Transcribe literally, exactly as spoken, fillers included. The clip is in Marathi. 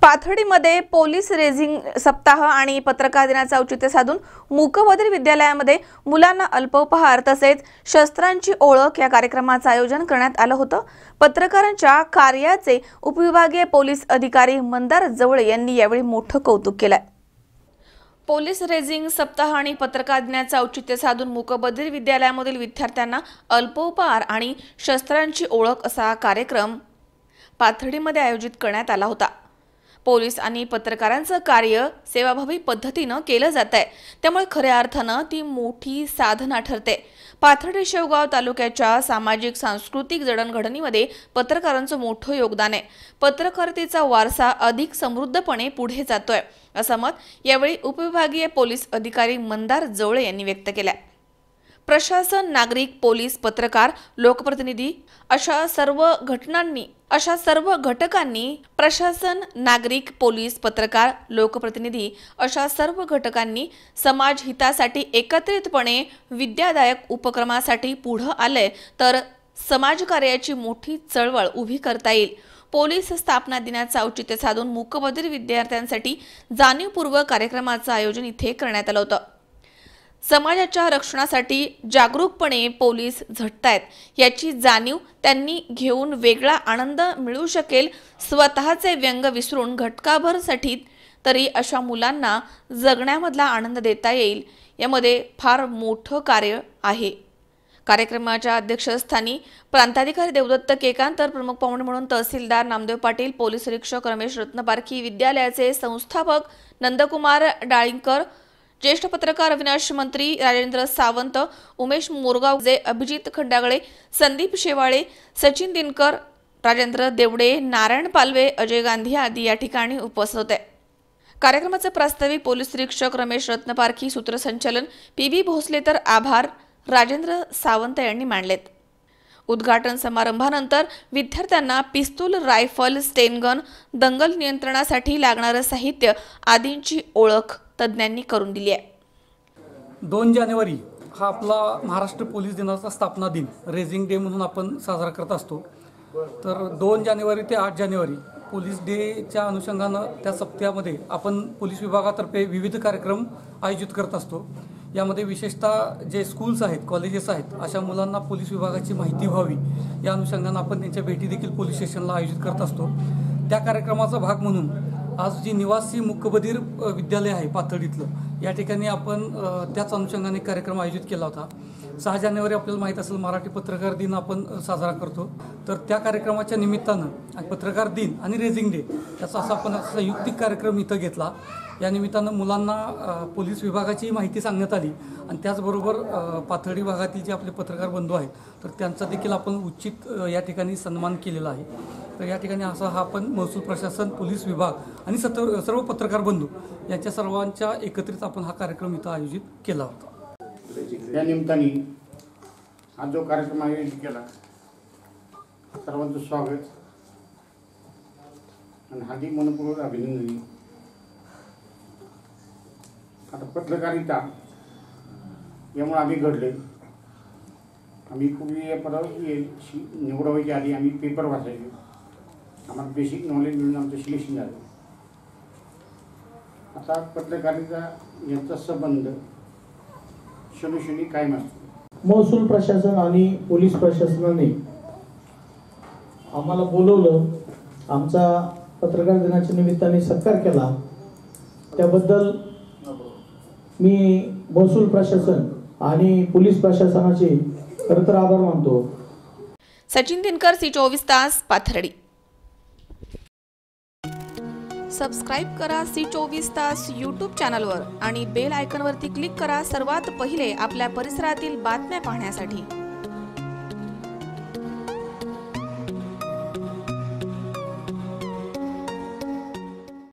पाथर्डीमध्ये पोलीस रेझिंग सप्ताह आणि पत्रकार दिनाचे औचित्य साधून मूकबधिर विद्यालयामध्ये मुलांना अल्पोपहार तसेच शस्त्रांची ओळख या कार्यक्रमाचे आयोजन करण्यात आले होते। पत्रकारांच्या कार्याचे उपविभागीय पोलीस अधिकारी मंदार जवळे यांनी यावेळी मोठे कौतुक केले। पोलीस रेझिंग सप्ताह आणि पत्रकार दिनाचे औचित्य साधून मूकबधिर विद्यालयामधील विद्यार्थ्यांना अल्पोपहार आणि शस्त्रांची ओळख असा कार्यक्रम पाथर्डीमध्ये आयोजित करण्यात आला होता। पोलीस आणि पत्रकारांचं कार्य सेवाभावी पद्धतीने केलं जात आहे, त्यामुळे खऱ्या अर्थाने ती मोठी साधना ठरते। पाथर्डी शेवगाव तालुक्याच्या सामाजिक सांस्कृतिक जडणघडणीमध्ये पत्रकारांचं मोठं योगदान आहे। पत्रकारितेचा वारसा अधिक समृद्धपणे पुढे जातोय असं मत यावेळी उपविभागीय पोलीस अधिकारी मंदार जवळे यांनी व्यक्त केलं। प्रशासन, नागरिक, पोलीस, पत्रकार, लोकप्रतिनिधी अशा सर्व घटनांनी अशा सर्व घटकांनी प्रशासन, नागरिक, पोलीस, पत्रकार, लोकप्रतिनिधी अशा सर्व घटकांनी समाज हितासाठी एकत्रितपणे विद्यादायक उपक्रमासाठी पुढे आले तर समाजकार्याची मोठी चळवळ उभी करता येईल। पोलीस स्थापना दिनाचे औचित्य साधून मूकबधिर विद्यार्थ्यांसाठी जाणीवपूर्वक कार्यक्रमाचे आयोजन इथे करण्यात आले होते। समाजाच्या रक्षणासाठी जागरूकपणे पोलीस झटतायत याची जाणीव त्यांनी घेऊन वेगळा आनंद मिळू शकेल। स्वतःचे व्यंग विसरून घटकाभरसाठी तरी अशा मुलांना जगण्यामधला आनंद देता येईल, यामध्ये फार मोठं कार्य आहे। कार्यक्रमाच्या अध्यक्षस्थानी प्रांताधिकारी देवदत्त केकांत तर प्रमुख पाहुणे म्हणून तहसीलदार नामदेव पाटील, पोलीस निरीक्षक रमेश रत्नपारखी, विद्यालयाचे संस्थापक नंदकुमार डाळिंकर, ज्येष्ठ पत्रकार अविनाश मंत्री, राजेंद्र सावंत, उमेश मोरगावजे, अभिजित खंडागळे, संदीप शेवाळे, सचिन दिनकर, राजेंद्र देवडे, नारायण पालवे, अजय गांधी आदी या ठिकाणी उपस्थित होते। कार्यक्रमाचे प्रास्ताविक पोलीस निरीक्षक रमेश रत्नपारखी, सूत्रसंचालन पी बी भोसले तर आभार राजेंद्र सावंत यांनी मांडलेत। उद्घाटन समारंभानंतर विद्यार्थ्यांना पिस्तूल, रायफल, स्टेनगन, दंगल नियंत्रणासाठी लागणारे साहित्य आदींची ओळख तज्ञांनी करून दिली आहे। दोन जानेवारी हा आपला महाराष्ट्र पोलीस दिनाचा स्थापना दिन रेझिंग डे म्हणून आपण साजरा करत असतो। तर दोन जानेवारी ते आठ जानेवारी पोलीस डेच्या अनुषंगाने त्या सप्ताहामध्ये आपण पोलीस विभागातर्फे विविध कार्यक्रम आयोजित करत असतो। यामध्ये विशेषतः जे स्कूल्स आहेत, कॉलेजेस आहेत, अशा मुलांना पोलीस विभागाची माहिती व्हावी या अनुषंगाने आपण त्यांच्या भेटी देखील पोलीस स्टेशनला आयोजित करत असतो। त्या कार्यक्रमाचा भाग म्हणून आज जी निवासी मूकबधिर विद्यालय आहे पाथर्डीतलं, या ठिकाणी आपण त्याच अनुषंगाने कार्यक्रम आयोजित केला होता। सहा जानेवारी आपल्याला माहीत असेल मराठी पत्रकार दिन आपण साजरा करतो। तर त्या कार्यक्रमाच्या निमित्तानं पत्रकार दिन आणि रेझिंग डे याचा असा आपण संयुक्तिक कार्यक्रम इथं घेतला। या निमित्तानं मुलांना पोलीस विभागाची माहिती सांगण्यात आली आणि त्याचबरोबर पाथर्डी भागातील जे आपले पत्रकार बंधू आहेत तर त्यांचा देखील आपण उचित या ठिकाणी सन्मान केलेला आहे। तर या ठिकाणी असा हा आपण महसूल प्रशासन, पोलीस विभाग आणि सर्व पत्रकार बंधू यांच्या सर्वांच्या एकत्रित आपण हा कार्यक्रम इथं आयोजित केला होता। या निमित्ताने हा जो कार्यक्रम आयोजित केला सर्वांचं स्वागत आणि हार्दिक मनपूर्वक अभिनंदन। आता पत्रकारिता यामुळे आम्ही घडले, आम्ही पूर्वी पदावर निवड व्हायच्या आधी आम्ही पेपर वाचायचो, आम्हाला बेसिक नॉलेज मिळून आमचं सिलेक्शन झालं। आता पत्रकारिता यांचा संबंध शनोशनी कायम असतो। महसूल प्रशासन आणि पोलीस प्रशासनाने आम्हाला बोलवलं, आमचा पत्रकार दिनाच्या निमित्ताने सत्कार केला, त्याबद्दल मी महसूल प्रशासन आणि पोलीस प्रशासनाचे खरं तर आभार मानतो। सचिन दिनकर, सी चोवीस तास, पाथर्डी। सबस्क्राइब करा सी चोवीस तास यूट्यूब चॅनलवर आणि बेल आयकॉनवरती क्लिक करा सर्वात पहिले आपल्या परिसरातील बातम्या पाहण्यासाठी।